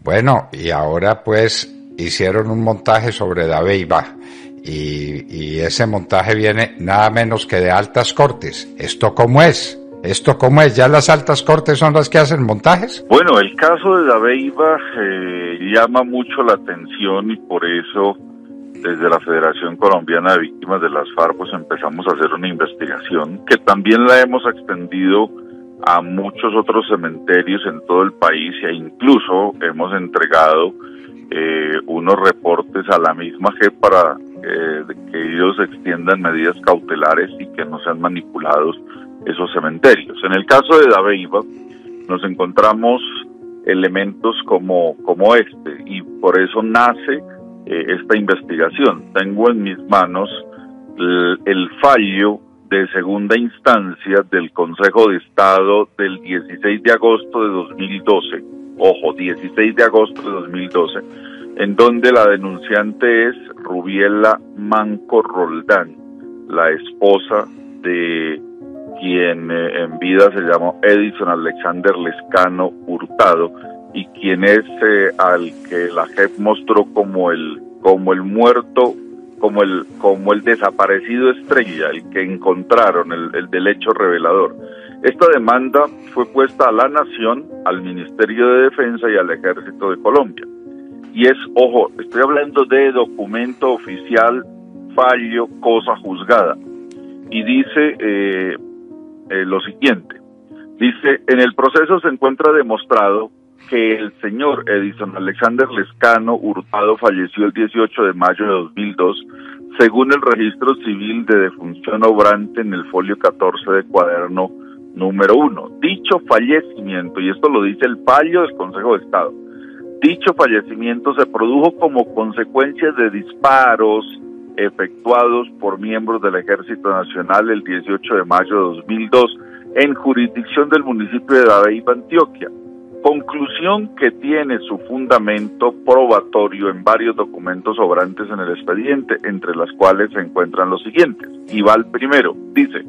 Bueno, y ahora pues hicieron un montaje sobre Dabeiba y ese montaje viene nada menos que de altas cortes. ¿Esto cómo es? ¿Esto cómo es? ¿Ya las altas cortes son las que hacen montajes? Bueno, el caso de Dabeiba llama mucho la atención y por eso desde la Federación Colombiana de Víctimas de las FARC pues empezamos a hacer una investigación que también la hemos extendido a muchos otros cementerios en todo el país e incluso hemos entregado unos reportes a la misma JEP para que ellos extiendan medidas cautelares y que no sean manipulados esos cementerios. En el caso de Dabeiba nos encontramos elementos como este y por eso nace esta investigación. Tengo en mis manos el fallo de segunda instancia del Consejo de Estado del 16 de agosto de 2012, ojo, 16 de agosto de 2012, en donde la denunciante es Rubiela Manco Roldán, la esposa de quien en vida se llamó Edison Alexander Lescano Hurtado y quien es al que la JEP mostró como el muerto, como el desaparecido estrella, el que encontraron, el del hecho revelador. Esta demanda fue puesta a la Nación, al Ministerio de Defensa y al Ejército de Colombia. Y es, ojo, estoy hablando de documento oficial, fallo, cosa juzgada. Y dice lo siguiente, dice, en el proceso se encuentra demostrado que el señor Edison Alexander Lescano Hurtado falleció el 18 de mayo de 2002, según el registro civil de defunción obrante en el folio 14 de cuaderno número 1. Dicho fallecimiento, y esto lo dice el fallo del Consejo de Estado, dicho fallecimiento se produjo como consecuencia de disparos efectuados por miembros del Ejército Nacional el 18 de mayo de 2002 en jurisdicción del municipio de Dabeiba, Antioquia. Conclusión que tiene su fundamento probatorio en varios documentos sobrantes en el expediente, entre las cuales se encuentran los siguientes. Y va el primero, dice,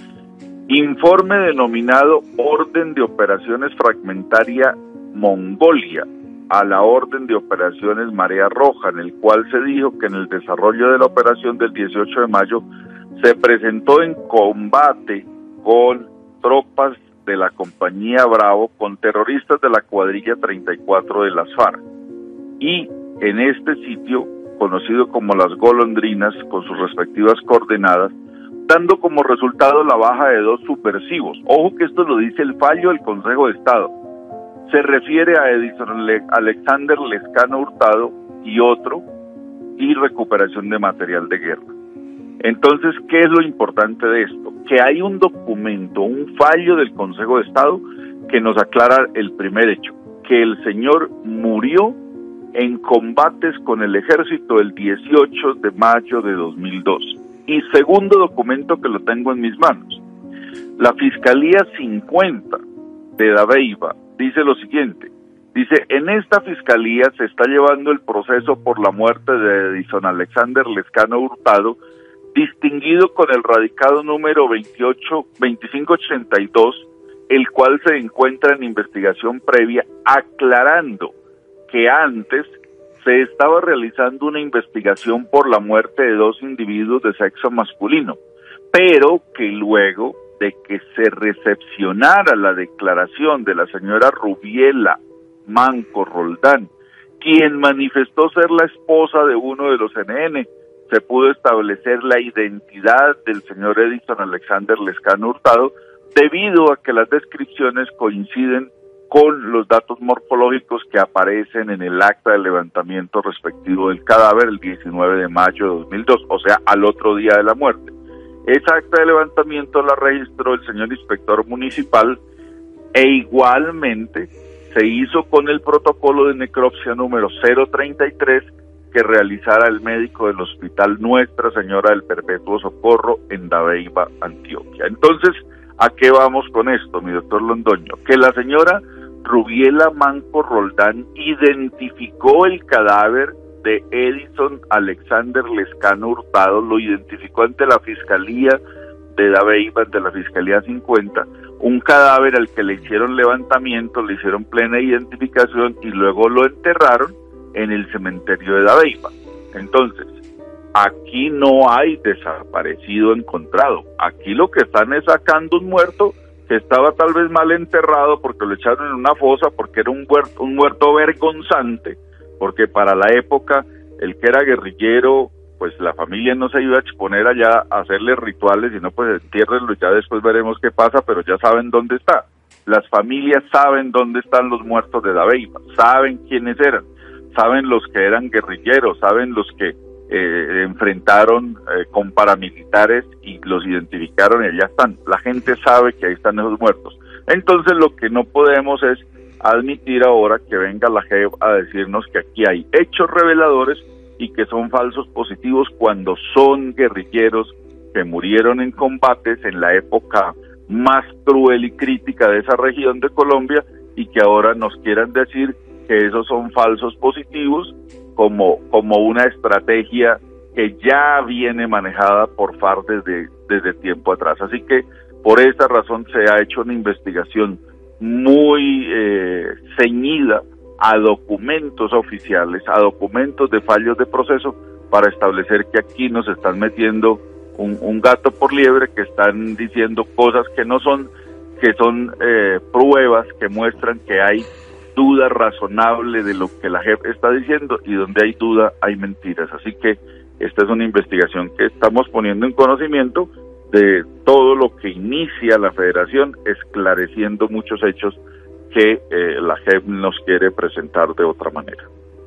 informe denominado Orden de Operaciones Fragmentaria Mongolia, a la Orden de Operaciones Marea Roja, en el cual se dijo que en el desarrollo de la operación del 18 de mayo se presentó en combate con tropas de la compañía Bravo con terroristas de la cuadrilla 34 de las FARC. Y en este sitio, conocido como Las Golondrinas, con sus respectivas coordenadas, dando como resultado la baja de 2 subversivos. Ojo que esto lo dice el fallo del Consejo de Estado. Se refiere a Edison Alexander Lescano Hurtado y otro, y recuperación de material de guerra. Entonces, ¿qué es lo importante de esto? Que hay un documento, un fallo del Consejo de Estado que nos aclara el primer hecho, que el señor murió en combates con el ejército el 18 de mayo de 2002. Y segundo documento que lo tengo en mis manos, la Fiscalía 50 de Dabeiba dice lo siguiente, dice, en esta fiscalía se está llevando el proceso por la muerte de Edison Alexander Lescano Hurtado, distinguido con el radicado número 2582, el cual se encuentra en investigación previa, aclarando que antes se estaba realizando una investigación por la muerte de 2 individuos de sexo masculino, pero que luego de que se recepcionara la declaración de la señora Rubiela Manco Roldán, quien manifestó ser la esposa de uno de los NN, se pudo establecer la identidad del señor Edison Alexander Lescano Hurtado, debido a que las descripciones coinciden con los datos morfológicos que aparecen en el acta de levantamiento respectivo del cadáver el 19 de mayo de 2002, o sea, al otro día de la muerte. Esa acta de levantamiento la registró el señor inspector municipal e igualmente se hizo con el protocolo de necropsia número 033 que realizara el médico del Hospital Nuestra Señora del Perpetuo Socorro en Dabeiba, Antioquia. Entonces, ¿a qué vamos con esto, mi doctor Londoño? Que la señora Rubiela Manco Roldán identificó el cadáver de Edison Alexander Lescano Hurtado, lo identificó ante la Fiscalía de Dabeiba, ante la Fiscalía 50, un cadáver al que le hicieron levantamiento, le hicieron plena identificación y luego lo enterraron en el cementerio de Dabeiba. Entonces, aquí no hay desaparecido encontrado. Aquí lo que están es sacando un muerto que estaba tal vez mal enterrado porque lo echaron en una fosa, porque era un muerto vergonzante, porque para la época el que era guerrillero, pues la familia no se iba a exponer allá a hacerle rituales, sino pues entiérrenlo y ya después veremos qué pasa, pero ya saben dónde está. Las familias saben dónde están los muertos de Dabeiba, saben quiénes eran, saben los que eran guerrilleros, saben los que enfrentaron con paramilitares y los identificaron y allá están. La gente sabe que ahí están esos muertos. Entonces lo que no podemos es admitir ahora que venga la JEP a decirnos que aquí hay hechos reveladores y que son falsos positivos cuando son guerrilleros que murieron en combates en la época más cruel y crítica de esa región de Colombia y que ahora nos quieran decir que esos son falsos positivos como una estrategia que ya viene manejada por FARC desde tiempo atrás. Así que por esta razón se ha hecho una investigación muy ceñida a documentos oficiales, a documentos de fallos de proceso, para establecer que aquí nos están metiendo un gato por liebre, que están diciendo cosas que no son, que son pruebas que muestran que hay duda razonable de lo que la JEP está diciendo, y donde hay duda hay mentiras. Así que esta es una investigación que estamos poniendo en conocimiento de todo lo que inicia la Federación, esclareciendo muchos hechos que la JEP nos quiere presentar de otra manera.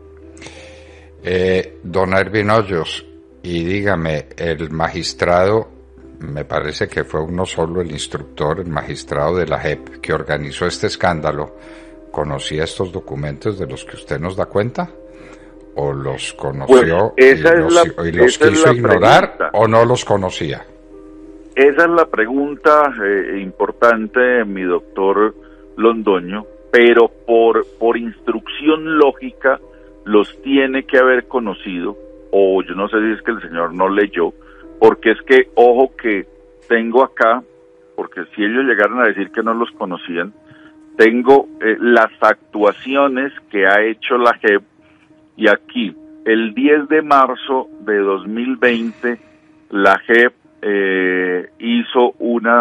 Don Ervin Hoyos, y dígame, el magistrado, me parece que fue uno solo el instructor, el magistrado de la JEP que organizó este escándalo, ¿conocía estos documentos de los que usted nos da cuenta? ¿O los conoció pues y los quiso ignorar pregunta, o no los conocía? Esa es la pregunta importante, mi doctor Londoño, pero por instrucción lógica los tiene que haber conocido, o yo no sé si es que el señor no leyó, porque es que, ojo que tengo acá, porque si ellos llegaron a decir que no los conocían, tengo las actuaciones que ha hecho la JEP, y aquí, el 10 de marzo de 2020, la JEP hizo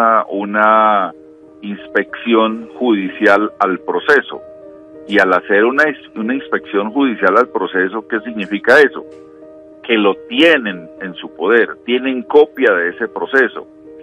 una inspección judicial al proceso, y al hacer una inspección judicial al proceso, ¿qué significa eso? Que lo tienen en su poder, tienen copia de ese proceso.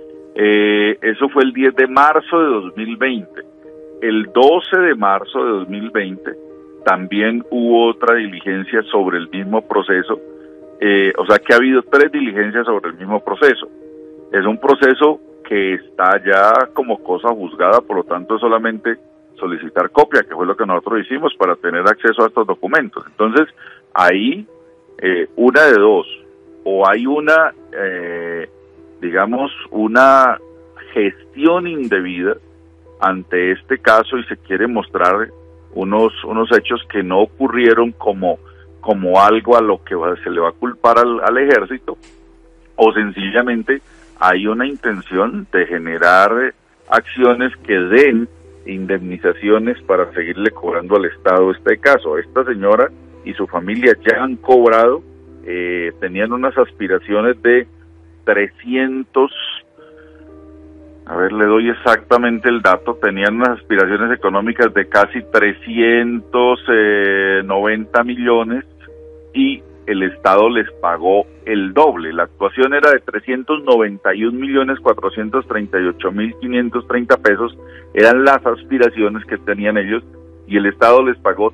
Eso fue el 10 de marzo de 2020. El 12 de marzo de 2020 también hubo otra diligencia sobre el mismo proceso, o sea que ha habido 3 diligencias sobre el mismo proceso. Es un proceso que está ya como cosa juzgada, por lo tanto es solamente solicitar copia, que fue lo que nosotros hicimos para tener acceso a estos documentos. Entonces, ahí, una de dos, o hay una, digamos, una gestión indebida ante este caso y se quiere mostrar unos hechos que no ocurrieron como algo a lo que se le va a culpar al ejército, o sencillamente hay una intención de generar acciones que den indemnizaciones para seguirle cobrando al Estado este caso. Esta señora y su familia ya han cobrado, tenían unas aspiraciones de 300, a ver, le doy exactamente el dato, tenían unas aspiraciones económicas de casi 390 millones y el Estado les pagó el doble. La actuación era de 391.438.530 pesos, eran las aspiraciones que tenían ellos, y el Estado les pagó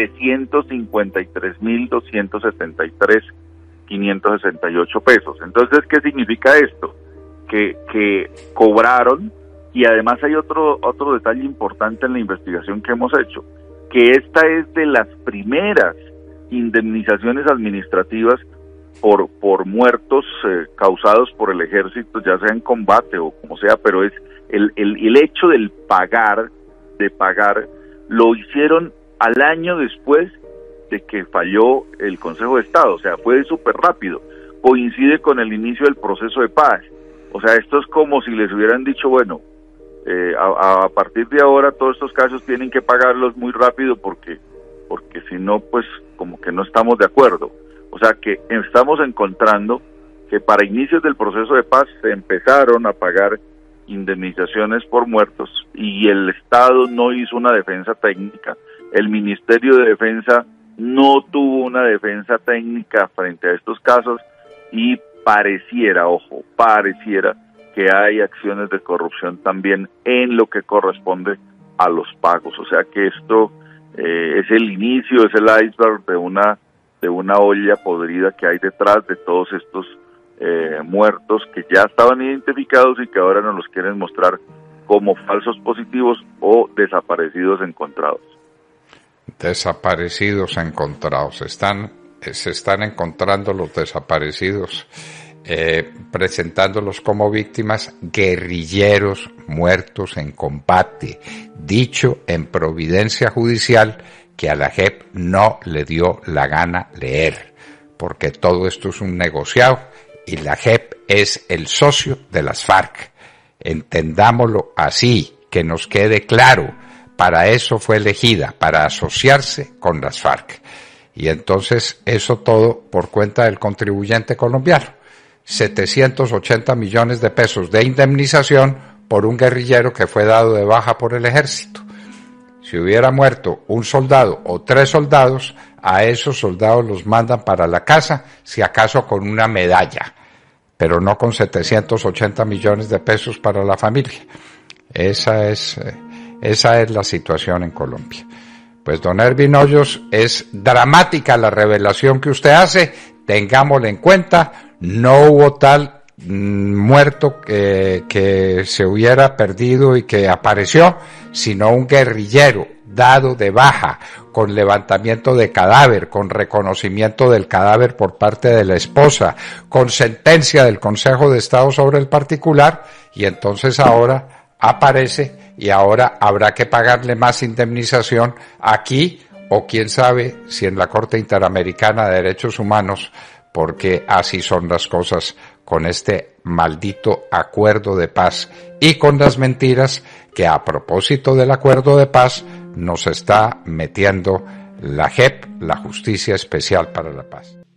753.273.568 pesos. Entonces, ¿qué significa esto? Que cobraron, y además hay otro detalle importante en la investigación que hemos hecho, que esta es de las primeras indemnizaciones administrativas por muertos causados por el ejército, ya sea en combate o como sea, pero es el hecho del pagar, lo hicieron al año después de que falló el Consejo de Estado, o sea, fue súper rápido, coincide con el inicio del proceso de paz. O sea, esto es como si les hubieran dicho, bueno, a partir de ahora todos estos casos tienen que pagarlos muy rápido porque si no, pues como que no estamos de acuerdo. O sea que estamos encontrando que para inicios del proceso de paz se empezaron a pagar indemnizaciones por muertos y el Estado no hizo una defensa técnica. El Ministerio de Defensa no tuvo una defensa técnica frente a estos casos y pareciera que hay acciones de corrupción también en lo que corresponde a los pagos. O sea que esto es el inicio, es el iceberg de una olla podrida que hay detrás de todos estos muertos que ya estaban identificados y que ahora nos los quieren mostrar como falsos positivos o desaparecidos encontrados. Desaparecidos encontrados. Se están encontrando los desaparecidos, presentándolos como víctimas, guerrilleros muertos en combate, dicho en providencia judicial que a la JEP no le dio la gana leer, porque todo esto es un negociado y la JEP es el socio de las FARC. Entendámoslo así, que nos quede claro. Para eso fue elegida, para asociarse con las FARC. Y entonces eso todo por cuenta del contribuyente colombiano. 780 millones de pesos de indemnización por un guerrillero que fue dado de baja por el ejército. Si hubiera muerto un soldado o 3 soldados, a esos soldados los mandan para la casa, si acaso con una medalla, pero no con 780 millones de pesos para la familia. Esa es la situación en Colombia. Pues don Ervin Hoyos, es dramática la revelación que usted hace, tengámosla en cuenta, no hubo tal muerto que se hubiera perdido y que apareció, sino un guerrillero dado de baja, con levantamiento de cadáver, con reconocimiento del cadáver por parte de la esposa, con sentencia del Consejo de Estado sobre el particular, y entonces ahora aparece y ahora habrá que pagarle más indemnización aquí o quién sabe si en la Corte Interamericana de Derechos Humanos, porque así son las cosas con este maldito acuerdo de paz y con las mentiras que a propósito del acuerdo de paz nos está metiendo la JEP, la Justicia Especial para la Paz.